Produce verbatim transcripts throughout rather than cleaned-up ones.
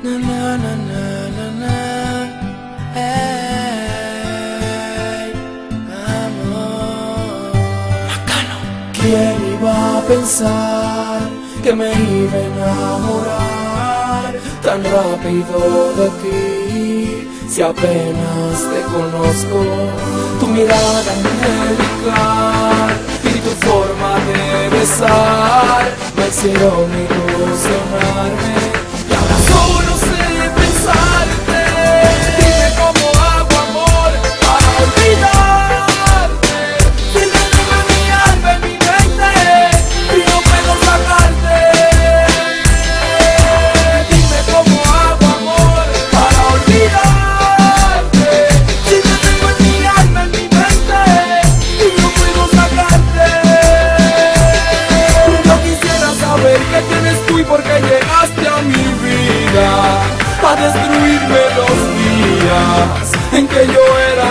Na na na na na na. Hey, amor. Bacano. ¿Quién iba a pensar que me iba a enamorar tan rápido de ti? Si apenas te conozco, tu mirada angelical y tu forma de besar me hicieron ilusionarme. Y ahora solo sé pensarte. Dime cómo hago, amor, para olvidarte. Si te tengo en mi alma, en mi mente, y no puedo sacarte. Dime cómo hago, amor, para olvidarte. Si te tengo en mi alma, en mi mente, y no puedo sacarte. Yo quisiera saber qué tienes tú y por qué llegaste a mi vida, a destruirme los días en que yo era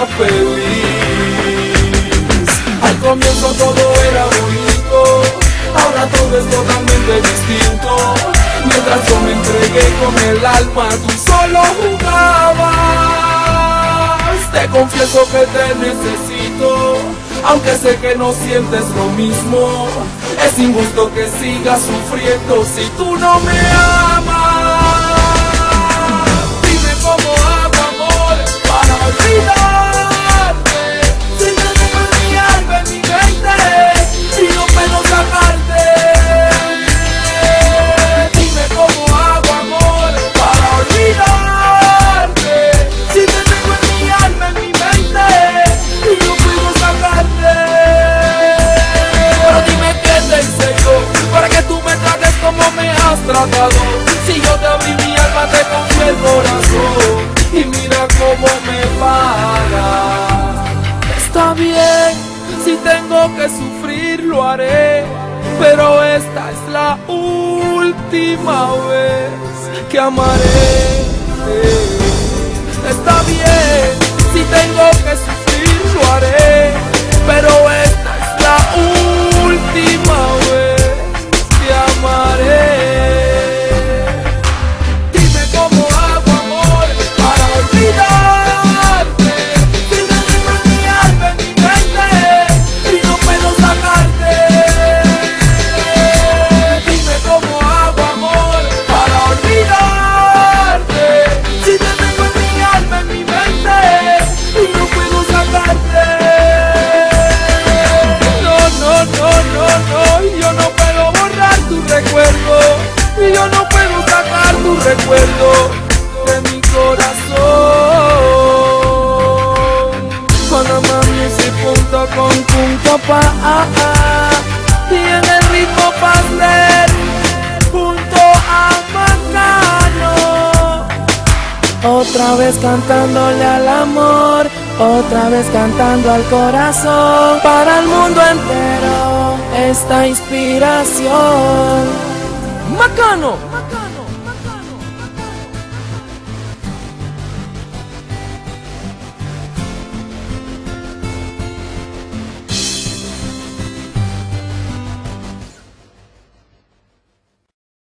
feliz. Al comienzo todo era bonito, ahora todo es totalmente distinto. Mientras yo me entregué con el alma, tú solo jugabas. Te confieso que te necesito, aunque sé que no sientes lo mismo. Es injusto que sigas sufriendo si tú no me amas. Dime cómo hago, amor, para olvidarte. Si te tengo en mi alma, en mi mente, y no puedo sacarte. Dime cómo hago, amor, para olvidarte. Si te tengo en mi alma, en mi mente, y no puedo sacarte. Pero dime qué te hice yo para que tú me trates como me has tratado. Si yo te abrí mi alma, te confié el corazón, y mira cómo me pagas. Está bien, si tengo que sufrir lo haré, pero esta es la última vez que amaré. Está bien, si tengo que sufrir lo haré, pero esta es la última vez que amaré. Dime cómo hago, amor, para olvidarte. Si te tengo en mi alma, en mi mente, y no puedo sacarte. Dime cómo hago, amor, para olvidarte. Si te tengo en mi alma, en mi mente, y no puedo sacarte. No, no, no, no, no, yo no puedo borrar tu recuerdo, y yo no puedo sacar tu recuerdo de mi corazón. Panamamusic punto com punto pa y en el ritmo pastel junto a Bacano. Otra vez cantándole al amor, otra vez cantando al corazón, para el mundo entero esta inspiración. Bacano.